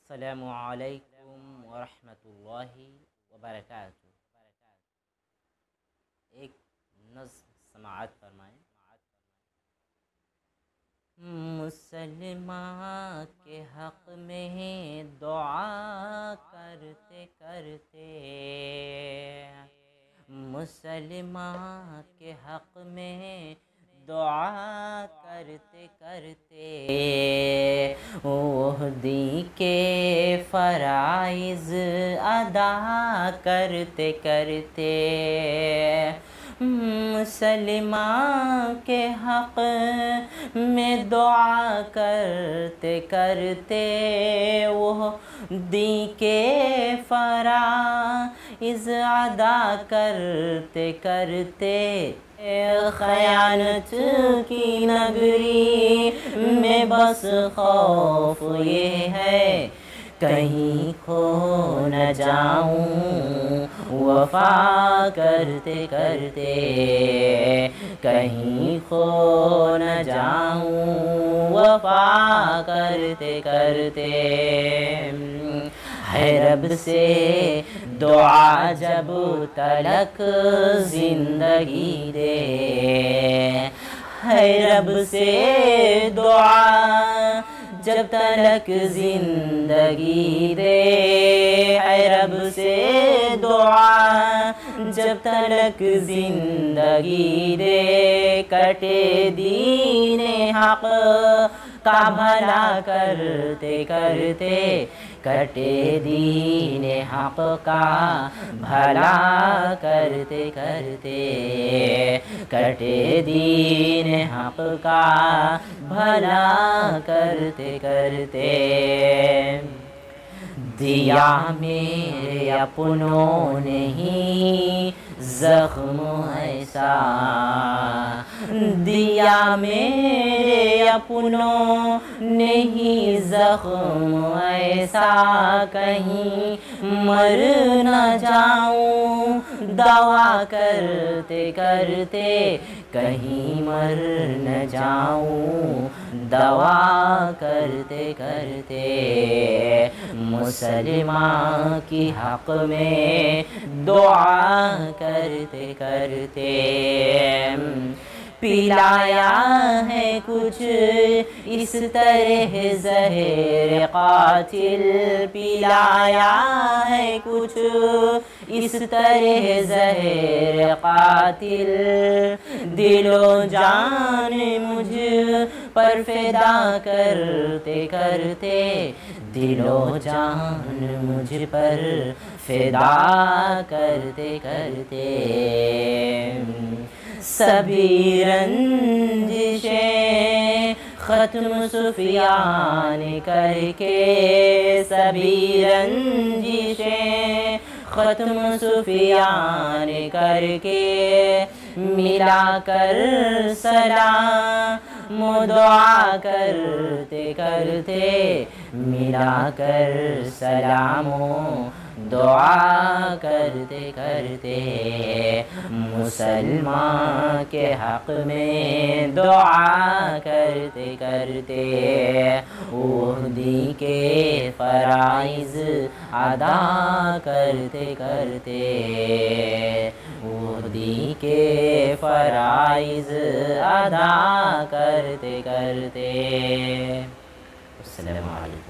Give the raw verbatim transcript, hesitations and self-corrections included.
السلام علیکم ورحمۃ اللہ وبرکاتہ۔ ایک نظم سماعت فرمائیں۔ مسلمان کے حق میں دعا کرتے کرتے، مسلمان کے حق میں دعا کرتے کرتے، وحدی کے فرائض ادا کرتے کرتے، مسلمان کے حق میں دعا کرتے کرتے، وحدی کے فرائض ادا کرتے کرتے، خیانت کی نگری میں بس خوف یہ ہے کہیں کھو نہ جاؤں وفا کرتے کرتے، کہیں کھو نہ جاؤں وفا کرتے کرتے، ہے رب سے دعا جب تلک زندگی دے، ہے رب سے دعا جب تلک زندگی دے، ہے رب سے دعا جب تلک زندگی دے، کٹے دین حق کا بھلا کرتے کرتے، کٹے دین حق کا بھلا کرتے کرتے، کٹے دین حق کا بھلا کرتے کرتے، دیا میرے اپنوں نے ہی زخم ایسا، دیا میرے اپنوں نے ہی زخم ایسا، کہیں مر نہ جاؤں دعا کرتے کرتے، کہیں مر نہ جاؤں دعا کرتے کرتے، مسلمان کی حق میں دعا کرتے کرتے، پلایا ہے کچھ اس طرح زہر قاتل، پلایا ہے کچھ اس طرح زہر قاتل، دل و جان مجھ پر فدا کرتے کرتے، دل و جان مجھ پر فدا کرتے کرتے، سبھی رنجشیں ختم سفیان کر کے، سبھی رنجشیں ختم سفیان کر کے، ملا کر سلام و دعا کرتے کرتے، ملا کر سلام و دعا کرتے کرتے، مسلمان کے حق میں دعا کرتے کرتے، وحدی کے فرائض ادا کرتے کرتے، وحدی کے فرائض ادا کرتے کرتے۔ السلام علیکم۔